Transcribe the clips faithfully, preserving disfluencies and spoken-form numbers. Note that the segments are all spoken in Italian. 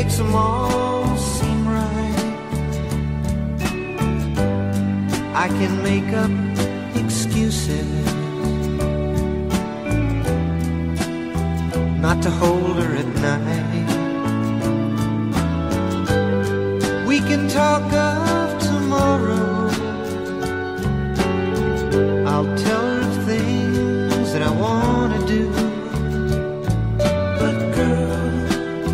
makes them all seem right. I can make up excuses not to hold her at night. We can talk of tomorrow. I'll tell her things that I want to do. But girl,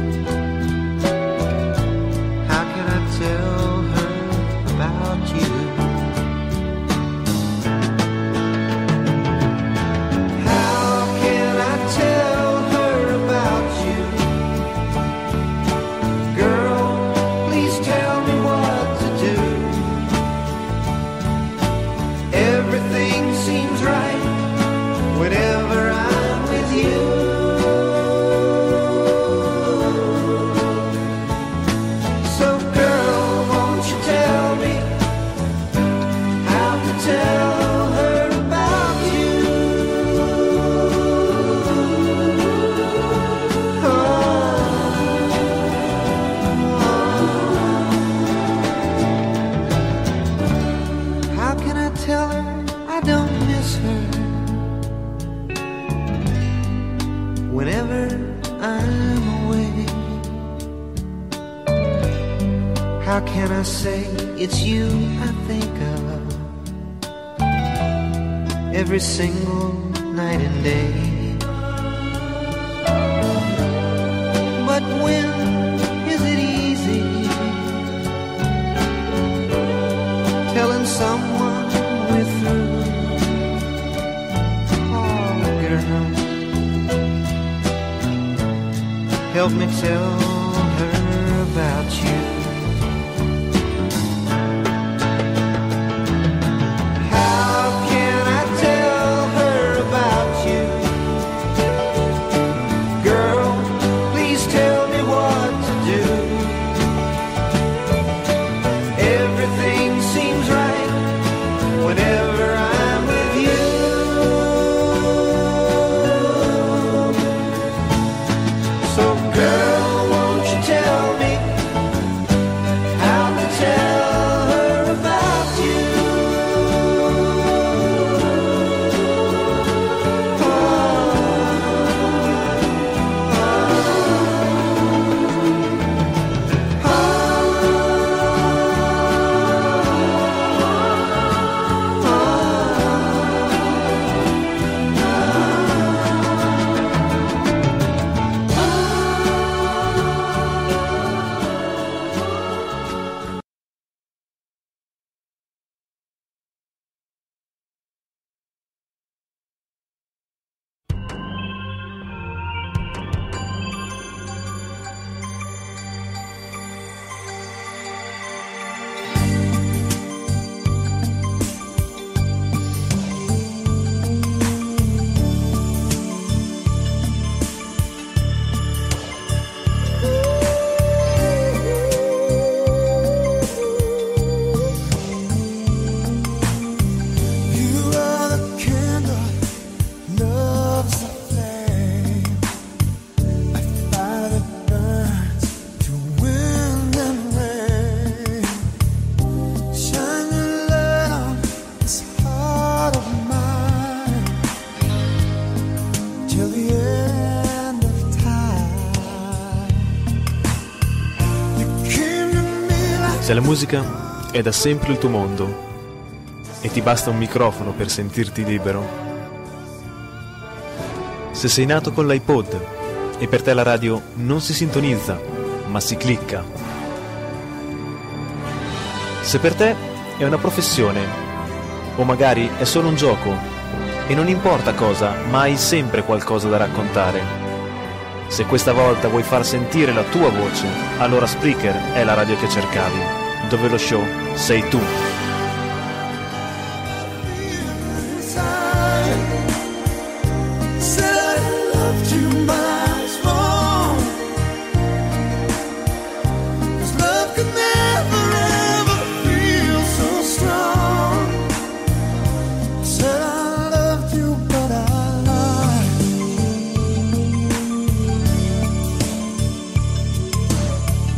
how can I tell her about you? How can I tell her about you? Girl, please tell me what to do. Everything seems right whenever I'm with you. So girl, won't you tell me how to tell her about you? Oh, how can I tell her I don't miss her whenever I'm away? How can I say it's you I think of every single night and day? But when is it easy telling someone we're through? Oh, girl, help me tell her about you. How can I tell her about you? Girl, please tell me what to do. Everything seems right whenever I'm with you. So girl, won't you tell me how to tell her about you? You are the candle, love's the flame. I fire that burns through wind and rain. Shine your light on this heart of mine till the end of time. You came to me like Se la musica è da sempre il tuo mondo e ti basta un microfono per sentirti libero, se sei nato con l'iPod e per te la radio non si sintonizza ma si clicca, se per te è una professione o magari è solo un gioco e non importa cosa, ma hai sempre qualcosa da raccontare, se questa volta vuoi far sentire la tua voce, allora Spreaker è la radio che cercavi, dove lo show sei tu. said I loved you much more. 'Cause love can never ever feel so strong. Said I loved you but I lied.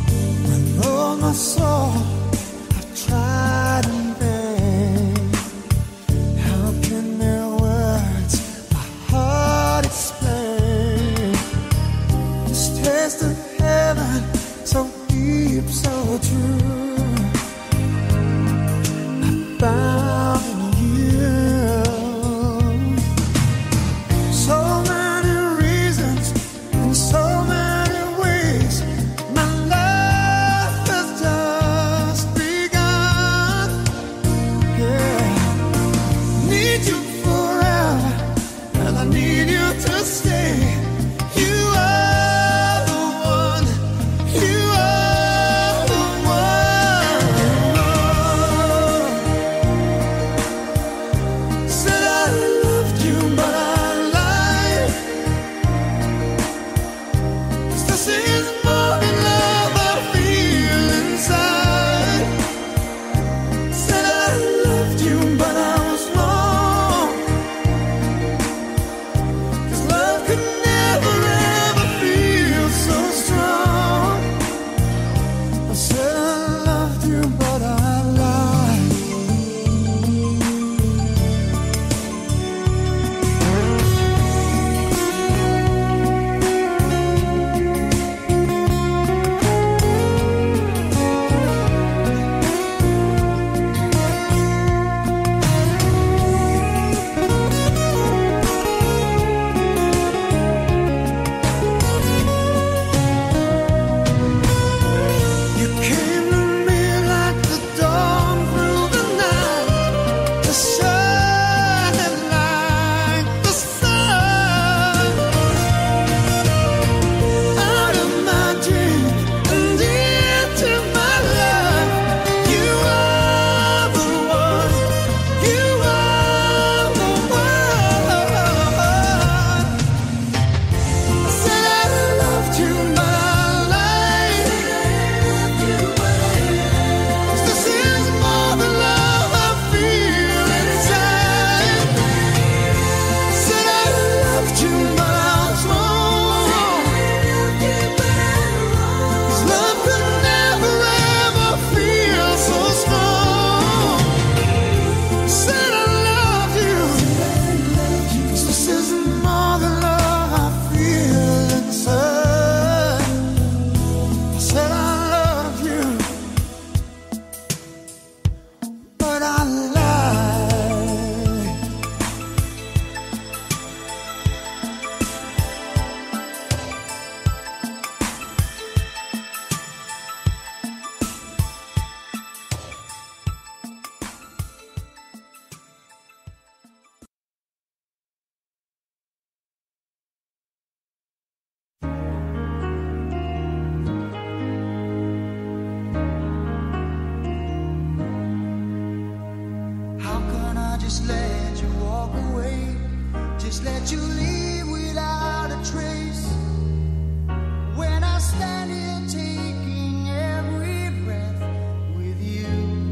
just let you walk away, just let you leave without a trace. When I stand here taking every breath with you,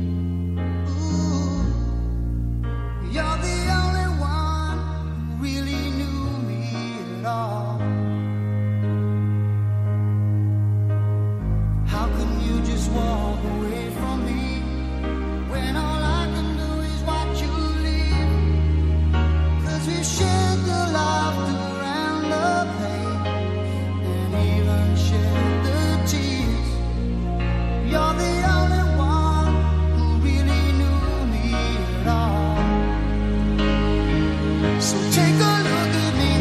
ooh, you're the only one who really knew me at all. How can you just walk away from me when all I can do is watch you leave? 'Cause we've shared the laughter and the pain, and even shared the tears. You're the only one who really knew me at all. So take a look at me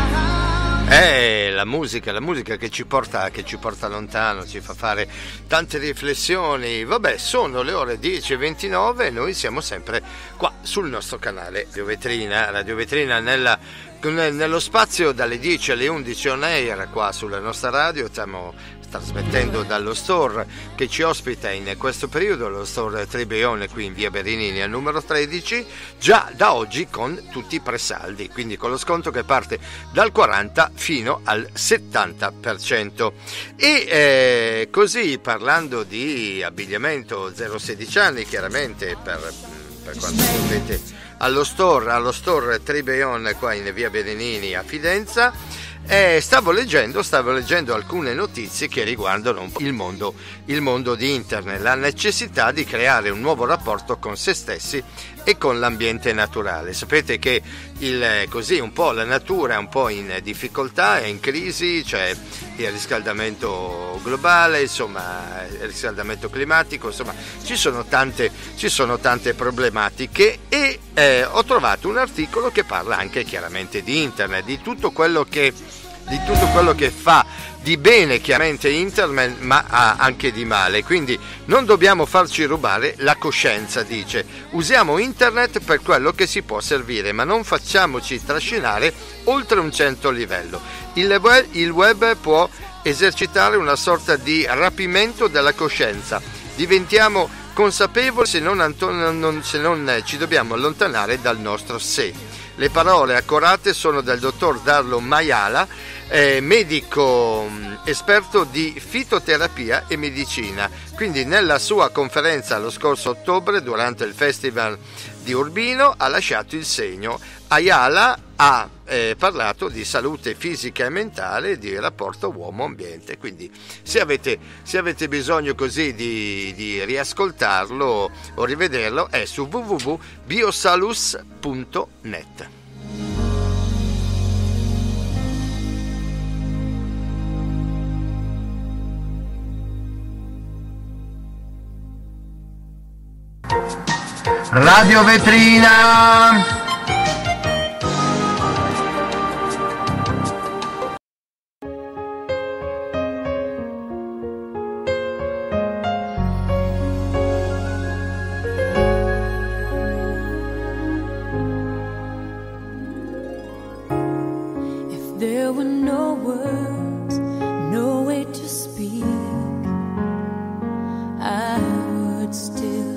now. Eh, la musica, la musica che ci porta, che ci porta lontano, ci fa fare tante riflessioni. Vabbè, sono le ore dieci e ventinove e noi siamo sempre qua sul nostro canale Radio Vetrina, Radio Vetrina nella, nello spazio dalle dieci alle undici on air qua sulla nostra radio. Stiamo trasmettendo dallo store che ci ospita in questo periodo, lo store Tribeone qui in via Berinini al numero tredici, già da oggi con tutti i presaldi, quindi con lo sconto che parte dal quaranta fino al settanta per cento. E eh, così, parlando di abbigliamento zero sedici anni, chiaramente per, per quanto potete allo store, allo store Tribeone qua in via Berinini a Fidenza. Eh, stavo leggendo, stavo leggendo alcune notizie che riguardano un po' il mondo, il mondo di internet, la necessità di creare un nuovo rapporto con se stessi e con l'ambiente naturale. Sapete che il, così un po' la natura è un po' in difficoltà, è in crisi, c'è il riscaldamento globale, insomma, il riscaldamento climatico, insomma, ci sono tante, ci sono tante problematiche e eh, ho trovato un articolo che parla anche chiaramente di internet, di tutto quello che di tutto quello che fa di bene chiaramente internet, ma ha anche di male, quindi non dobbiamo farci rubare la coscienza, dice. Usiamo internet per quello che si può servire, ma non facciamoci trascinare oltre un certo livello. Il web, il web può esercitare una sorta di rapimento della coscienza. Diventiamo consapevoli se non, non, se non ci dobbiamo allontanare dal nostro sé. Le parole accorate sono del dottor Darlo Mayala, eh, medico esperto di fitoterapia e medicina. Quindi nella sua conferenza lo scorso ottobre, durante il Festival di Urbino, ha lasciato il segno. Ayala ha eh, parlato di salute fisica e mentale e di rapporto uomo-ambiente. Quindi se avete, se avete bisogno così di, di riascoltarlo o rivederlo, è su w w w punto biosalus punto net. Radio Vetrina. If there were no words, no way to speak, I would still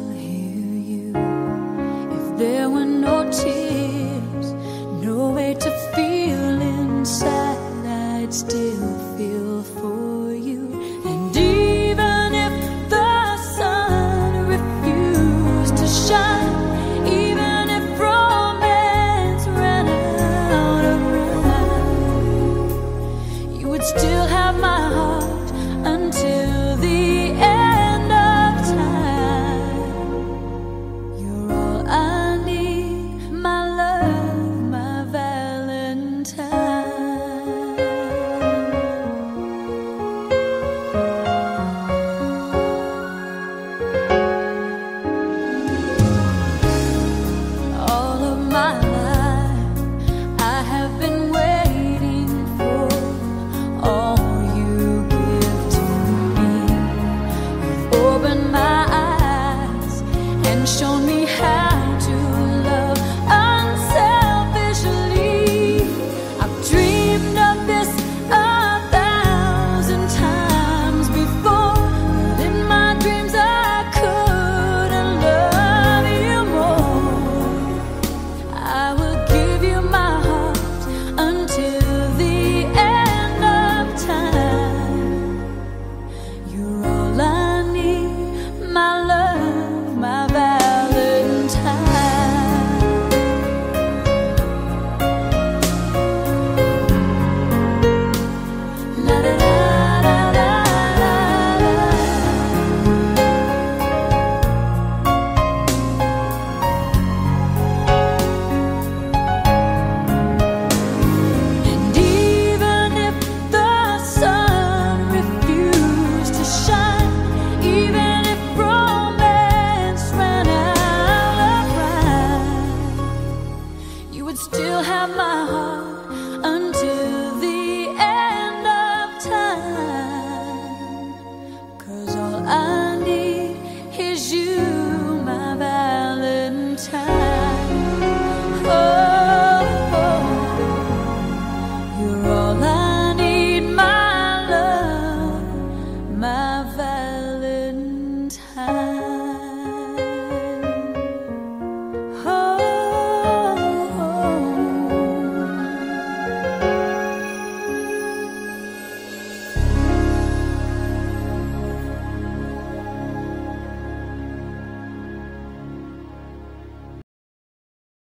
there were no tears, no way to feel inside, I'd still feel for you. And even if the sun refused to shine, even if romance ran out of rhyme, you would still have my heart until the end of time. You're all I shown me how to